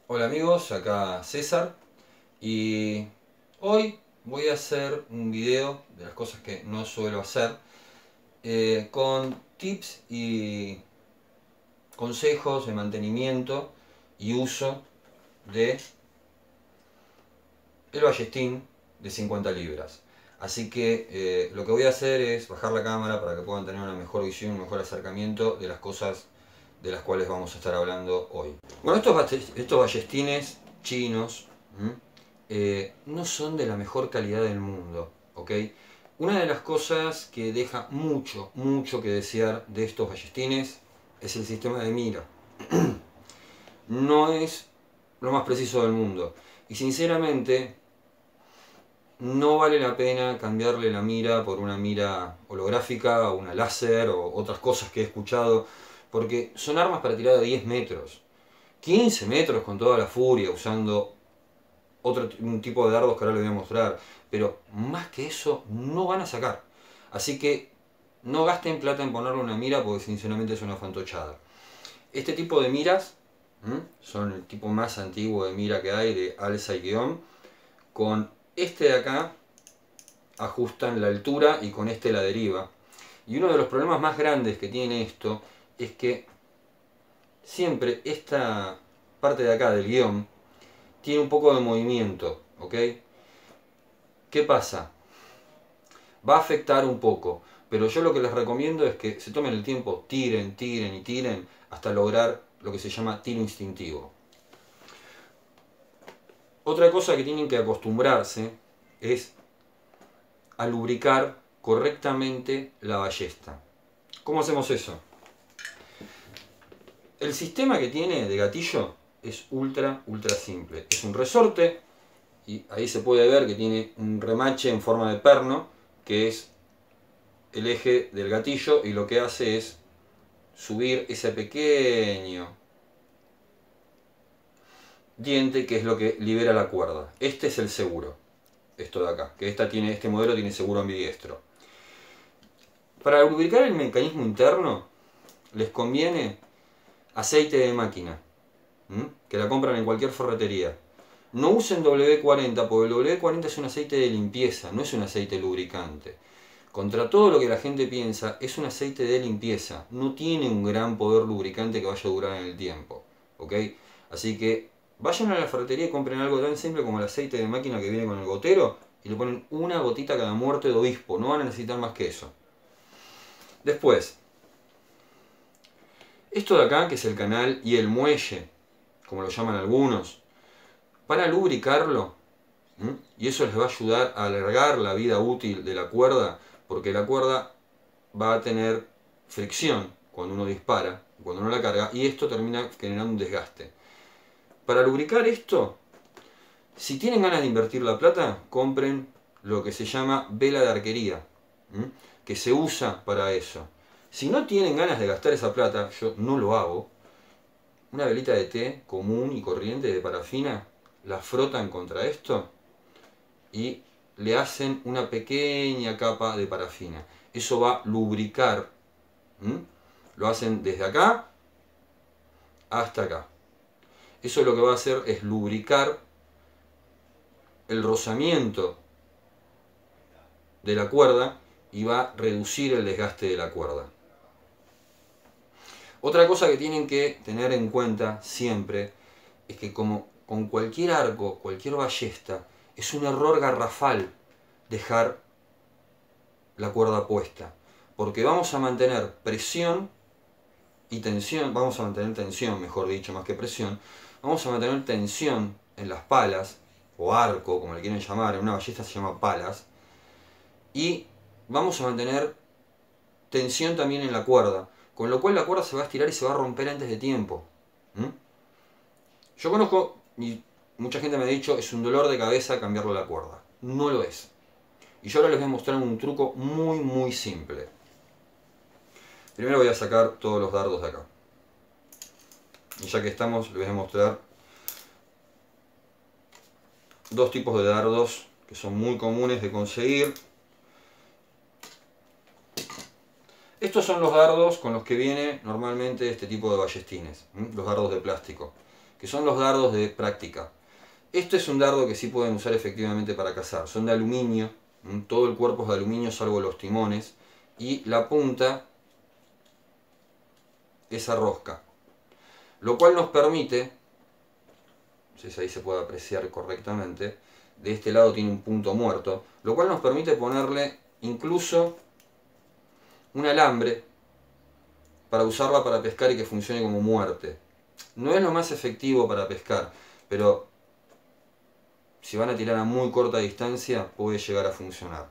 Hola amigos, acá César y hoy voy a hacer un video de las cosas que no suelo hacer con tips y consejos de mantenimiento y uso de el ballestín de 50 libras. Así que lo que voy a hacer es bajar la cámara para que puedan tener una mejor visión, un mejor acercamiento de las cosas de las cuales vamos a estar hablando hoy. Bueno, estos ballestines chinos no son de la mejor calidad del mundo, ¿ok? Una de las cosas que deja mucho que desear de estos ballestines es el sistema de mira. No es lo más preciso del mundo. Y sinceramente, no vale la pena cambiarle la mira por una mira holográfica o una láser o otras cosas que he escuchado, porque son armas para tirar de 10 metros, 15 metros con toda la furia, usando un tipo de dardos que ahora les voy a mostrar, pero más que eso no van a sacar. Así que no gasten plata en ponerle una mira porque sinceramente es una fantochada. Este tipo de miras son el tipo más antiguo de mira que hay, de alza y guión. Con este de acá ajustan la altura y con este la deriva. Y uno de los problemas más grandes que tiene esto es que siempre esta parte de acá del guión tiene un poco de movimiento, ¿ok? ¿Qué pasa? Va a afectar un poco, pero yo lo que les recomiendo es que se tomen el tiempo, tiren hasta lograr lo que se llama tiro instintivo. Otra cosa que tienen que acostumbrarse es a lubricar correctamente la ballesta. ¿Cómo hacemos eso? El sistema que tiene de gatillo es ultra simple. Es un resorte y ahí se puede ver que tiene un remache en forma de perno, que es el eje del gatillo, y lo que hace es subir ese pequeño diente que es lo que libera la cuerda. Este es el seguro, esto de acá, que este modelo tiene seguro ambidiestro. Para lubricar el mecanismo interno les conviene aceite de máquina, que la compran en cualquier ferretería. No usen W40 porque el W40 es un aceite de limpieza, no es un aceite lubricante. Contra todo lo que la gente piensa, es un aceite de limpieza. No tiene un gran poder lubricante que vaya a durar en el tiempo. ¿Ok? Así que vayan a la ferretería y compren algo tan simple como el aceite de máquina que viene con el gotero y le ponen una gotita cada muerte de obispo. No van a necesitar más que eso. Después, esto de acá, que es el canal y el muelle, como lo llaman algunos, para lubricarlo, y eso les va a ayudar a alargar la vida útil de la cuerda, porque la cuerda va a tener fricción cuando uno dispara, cuando uno la carga, y esto termina generando un desgaste. Para lubricar esto, si tienen ganas de invertir la plata, compren lo que se llama vela de arquería, que se usa para eso. Si no tienen ganas de gastar esa plata, yo no lo hago, una velita de té común y corriente de parafina, la frotan contra esto y le hacen una pequeña capa de parafina. Eso va a lubricar. Lo hacen desde acá hasta acá. Eso lo que va a hacer es lubricar el rozamiento de la cuerda y va a reducir el desgaste de la cuerda. Otra cosa que tienen que tener en cuenta siempre es que, como con cualquier arco, cualquier ballesta, es un error garrafal dejar la cuerda puesta, porque vamos a mantener presión y tensión, vamos a mantener tensión, mejor dicho, más que presión, vamos a mantener tensión en las palas, o arco, como le quieren llamar, en una ballesta se llama palas, y vamos a mantener tensión también en la cuerda, con lo cual la cuerda se va a estirar y se va a romper antes de tiempo. Yo conozco, y mucha gente me ha dicho, es un dolor de cabeza cambiarle la cuerda. No lo es. Y yo ahora les voy a mostrar un truco muy simple. Primero voy a sacar todos los dardos de acá. Y ya que estamos, les voy a mostrar dos tipos de dardos que son muy comunes de conseguir. Estos son los dardos con los que viene normalmente este tipo de ballestines, los dardos de plástico. que son los dardos de práctica. Este es un dardo que sí pueden usar efectivamente para cazar. Son de aluminio, todo el cuerpo es de aluminio salvo los timones, y la punta es a rosca. Lo cual nos permite, no sé si ahí se puede apreciar correctamente, de este lado tiene un punto muerto, lo cual nos permite ponerle incluso un alambre para usarla para pescar y que funcione como muerte. No es lo más efectivo para pescar, pero si van a tirar a muy corta distancia puede llegar a funcionar.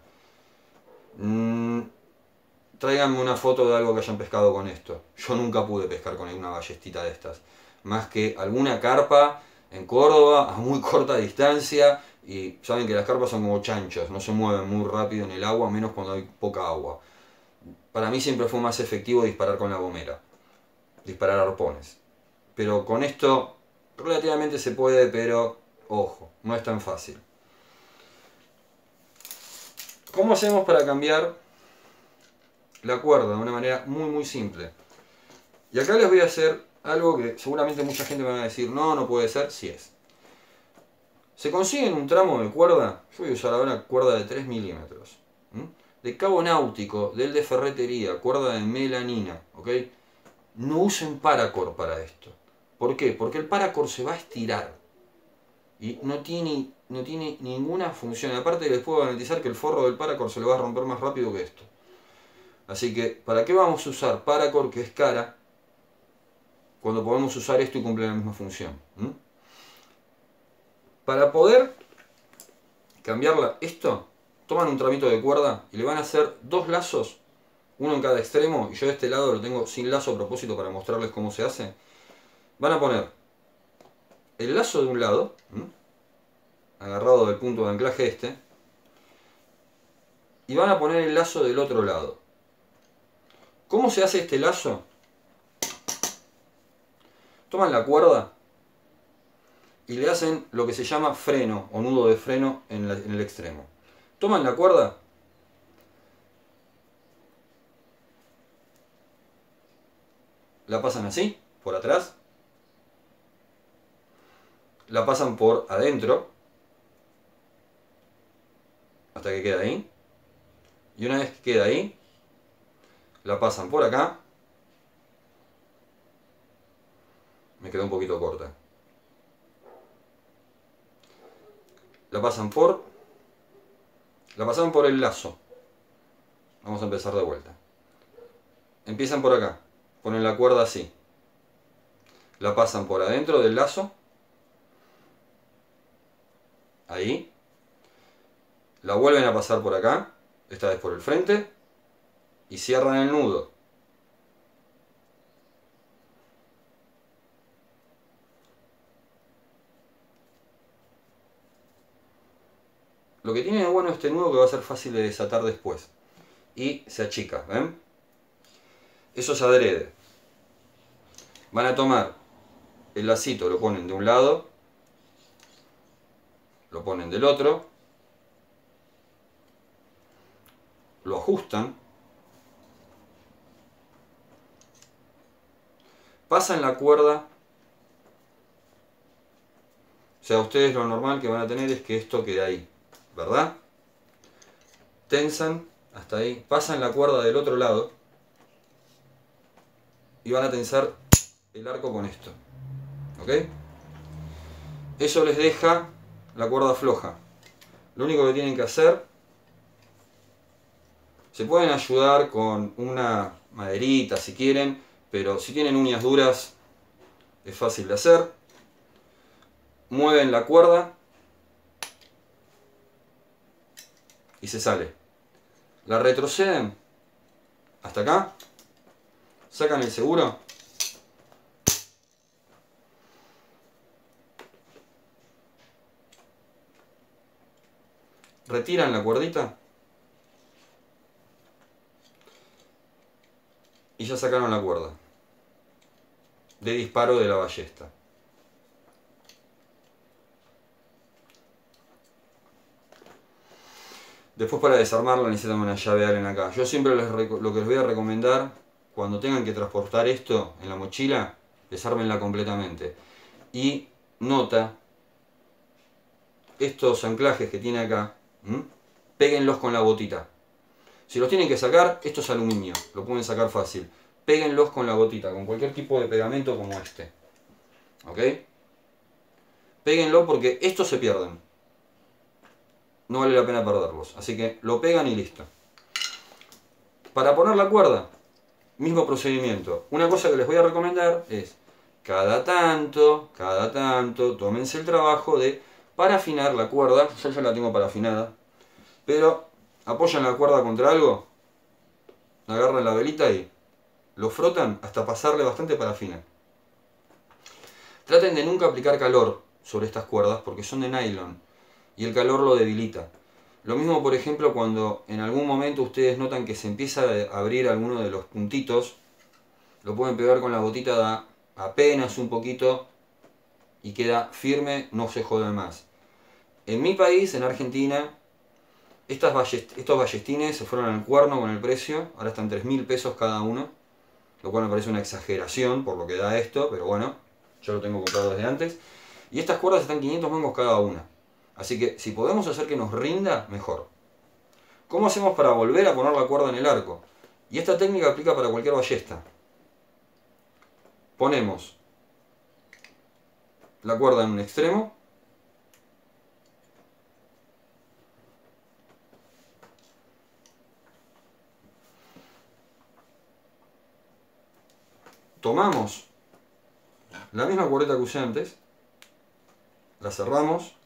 Tráiganme una foto de algo que hayan pescado con esto. Yo nunca pude pescar con una ballestita de estas. Más que alguna carpa en Córdoba a muy corta distancia. Y saben que las carpas son como chanchos, no se mueven muy rápido en el agua, menos cuando hay poca agua. Para mí siempre fue más efectivo disparar con la gomera. Disparar arpones. Pero con esto relativamente se puede, pero ojo, no es tan fácil. ¿Cómo hacemos para cambiar la cuerda? De una manera muy simple. Y acá les voy a hacer algo que seguramente mucha gente me va a decir, no, no puede ser, sí es. Se consiguen un tramo de cuerda, yo voy a usar ahora cuerda de 3 milímetros, de cabo náutico, del de ferretería, cuerda de melanina, ¿ok? No usen paracord para esto. ¿Por qué? Porque el paracord se va a estirar y no tiene ninguna función. Aparte les puedo garantizar que el forro del paracord se le va a romper más rápido que esto. Así que, ¿para qué vamos a usar paracord que es cara cuando podemos usar esto y cumple la misma función? Para poder cambiarla, esto, toman un tramito de cuerda y le van a hacer 2 lazos, uno en cada extremo, y yo de este lado lo tengo sin lazo a propósito para mostrarles cómo se hace. Van a poner el lazo de un lado, agarrado del punto de anclaje este, y van a poner el lazo del otro lado. ¿Cómo se hace este lazo? Toman la cuerda y le hacen lo que se llama freno o nudo de freno en el extremo. Toman la cuerda, la pasan así, por atrás, la pasan por adentro, hasta que queda ahí, y una vez que queda ahí, la pasan por acá, me quedó un poquito corta, la pasan por el lazo. Vamos a empezar de vuelta. Empiezan por acá, ponen la cuerda así, la pasan por adentro del lazo, ahí, la vuelven a pasar por acá, esta vez por el frente, y cierran el nudo. Lo que tiene de bueno este nudo que va a ser fácil de desatar después. Y se achica, ¿ven? Eso es adrede. Van a tomar el lacito, lo ponen de un lado, lo ponen del otro, lo ajustan, pasan la cuerda. O sea, ustedes lo normal que van a tener es que esto quede ahí, ¿verdad? Tensan hasta ahí, pasan la cuerda del otro lado y van a tensar el arco con esto, ¿ok? Eso les deja la cuerda floja. Lo único que tienen que hacer, se pueden ayudar con una maderita si quieren, pero si tienen uñas duras es fácil de hacer. Mueven la cuerda y se sale. La retroceden hasta acá, sacan el seguro, retiran la cuerdita y ya sacaron la cuerda de disparo de la ballesta. Después, para desarmarla necesitan una llave Allen acá. Yo siempre lo que les voy a recomendar, cuando tengan que transportar esto en la mochila, desármenla completamente. y nota estos anclajes que tiene acá, péguenlos con la gotita. Si los tienen que sacar, esto es aluminio, lo pueden sacar fácil. Péguenlos con la gotita, con cualquier tipo de pegamento como este. ¿Ok? Péguenlo porque estos se pierden. No vale la pena perderlos. Así que lo pegan y listo. Para poner la cuerda, mismo procedimiento. Una cosa que les voy a recomendar es, cada tanto, tómense el trabajo de parafinar la cuerda. Yo ya la tengo parafinada. Pero apoyan la cuerda contra algo, agarran la velita y lo frotan hasta pasarle bastante parafina. Traten de nunca aplicar calor sobre estas cuerdas porque son de nylon y el calor lo debilita. Lo mismo, por ejemplo, cuando en algún momento ustedes notan que se empieza a abrir alguno de los puntitos, lo pueden pegar con la gotita, da apenas un poquito y queda firme, no se jode más. En mi país, en Argentina, estos ballestines se fueron al cuerno con el precio, ahora están 3.000 pesos cada uno, lo cual me parece una exageración por lo que da esto, pero bueno, yo lo tengo comprado desde antes. Y estas cuerdas están 500 mangos cada una. Así que si podemos hacer que nos rinda, mejor. ¿Cómo hacemos para volver a poner la cuerda en el arco? Y esta técnica aplica para cualquier ballesta. Ponemos la cuerda en un extremo. Tomamos la misma cuerdita que usé antes. La cerramos.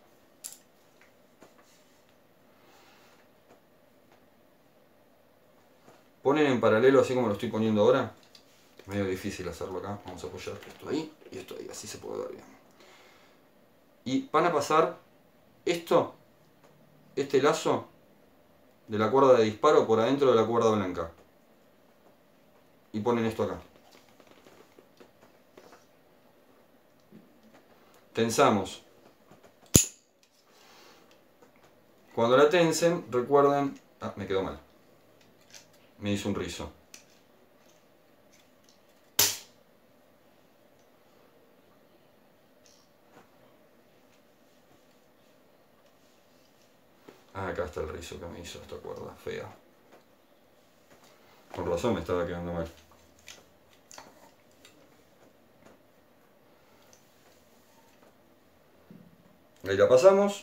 Ponen en paralelo así como lo estoy poniendo ahora. Es medio difícil hacerlo acá. Vamos a apoyar esto ahí y esto ahí. Así se puede ver bien. Y van a pasar este lazo de la cuerda de disparo por adentro de la cuerda blanca. Y ponen esto acá. Tensamos. Cuando la tensen, recuerden... Ah, me quedó mal. Me hizo un rizo. Ah, acá está el rizo que me hizo esta cuerda fea. Con razón me estaba quedando mal. Ahí la pasamos.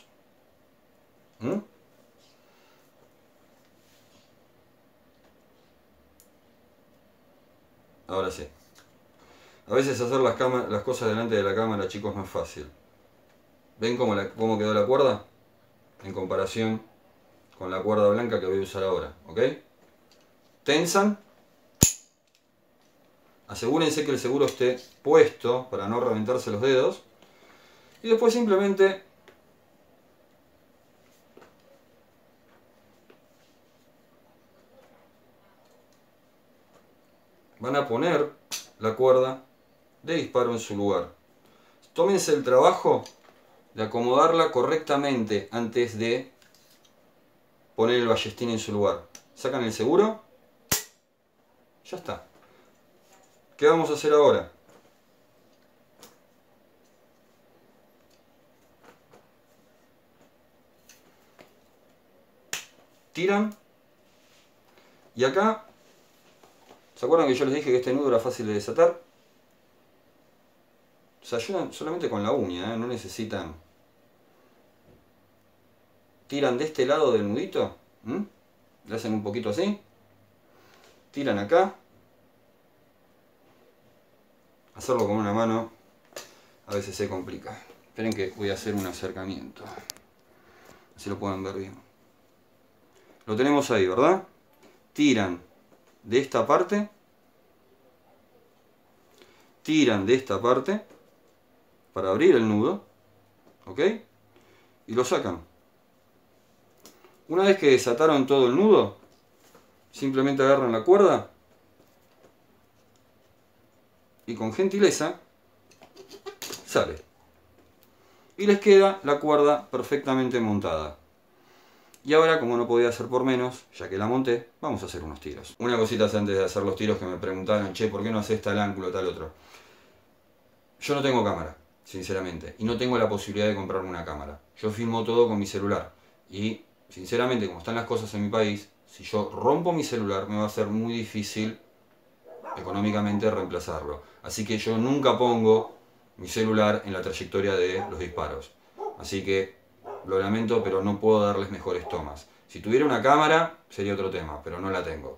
Ahora sí. A veces hacer las cosas delante de la cámara, chicos, no es fácil. ¿Ven cómo quedó la cuerda? En comparación con la cuerda blanca que voy a usar ahora. ¿Ok? Tensan. Asegúrense que el seguro esté puesto para no reventarse los dedos. Y después simplemente van a poner la cuerda de disparo en su lugar. Tómense el trabajo de acomodarla correctamente antes de poner el ballestín en su lugar. Sacan el seguro. Ya está. ¿Qué vamos a hacer ahora? Tiran. Y acá, ¿se acuerdan que yo les dije que este nudo era fácil de desatar? Se ayudan solamente con la uña, no necesitan. Tiran de este lado del nudito, le hacen un poquito así, tiran acá. Hacerlo con una mano a veces se complica. Esperen que voy a hacer un acercamiento, así lo pueden ver bien. Lo tenemos ahí, ¿verdad? Tiran de esta parte, tiran de esta parte para abrir el nudo, ¿ok? Y lo sacan. Una vez que desataron todo el nudo, simplemente agarran la cuerda y con gentileza sale. Y les queda la cuerda perfectamente montada. Y ahora, como no podía ser por menos, ya que la monté, vamos a hacer unos tiros. Una cosita antes de hacer los tiros que me preguntaron, che, ¿por qué no haces tal ángulo, tal otro? Yo no tengo cámara. sinceramente. Y no tengo la posibilidad de comprarme una cámara. Yo filmo todo con mi celular. Y, sinceramente, como están las cosas en mi país, si yo rompo mi celular me va a ser muy difícil económicamente reemplazarlo. Así que yo nunca pongo mi celular en la trayectoria de los disparos. Así que lo lamento, pero no puedo darles mejores tomas. Si tuviera una cámara sería otro tema, pero no la tengo.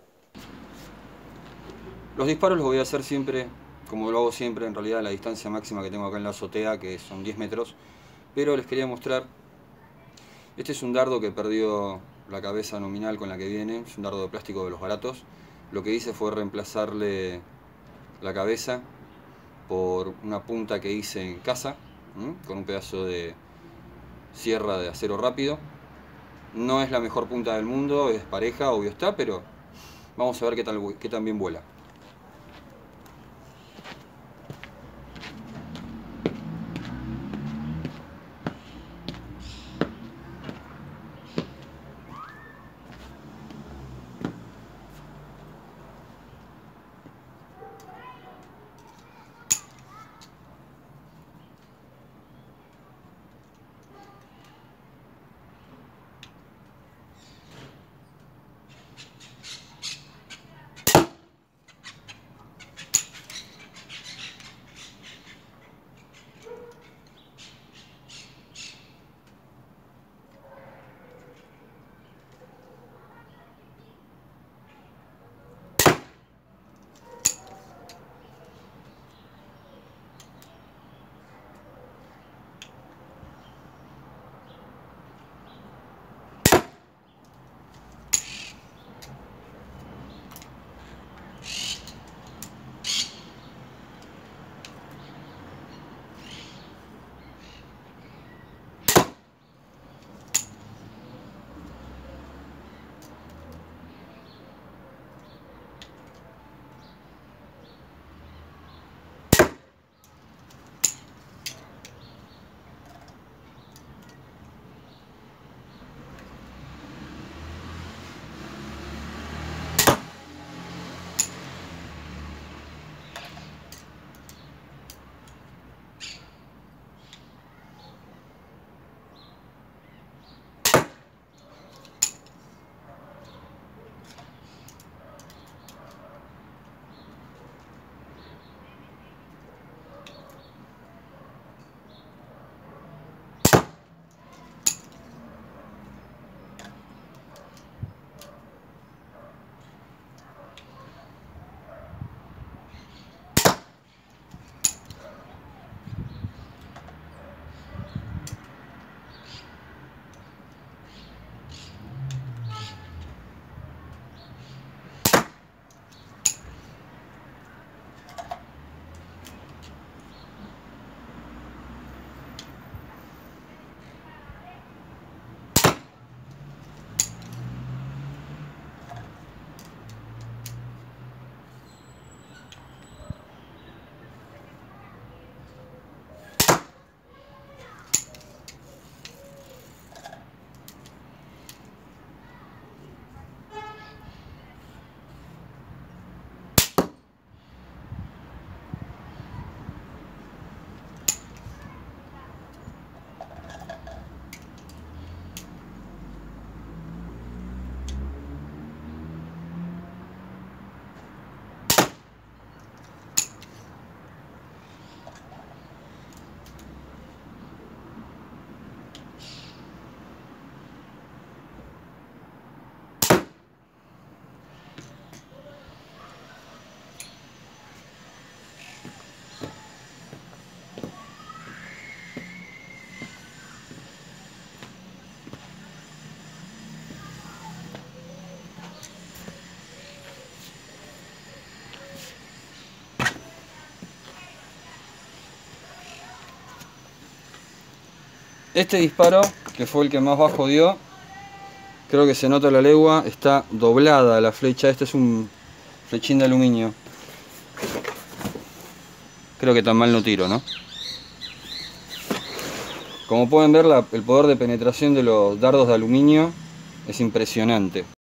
Los disparos los voy a hacer siempre, como lo hago siempre, en realidad a la distancia máxima que tengo acá en la azotea, que son 10 metros. Pero les quería mostrar, este es un dardo que perdió la cabeza nominal con la que viene, es un dardo de plástico de los baratos. Lo que hice fue reemplazarle la cabeza por una punta que hice en casa, con un pedazo de sierra de acero rápido. No es la mejor punta del mundo, es pareja, obvio está, pero vamos a ver qué tan bien vuela. Este disparo, que fue el que más bajo dio, creo que se nota la legua, está doblada la flecha. Este es un flechín de aluminio. Creo que tan mal no tiro, ¿no? Como pueden ver, el poder de penetración de los dardos de aluminio es impresionante.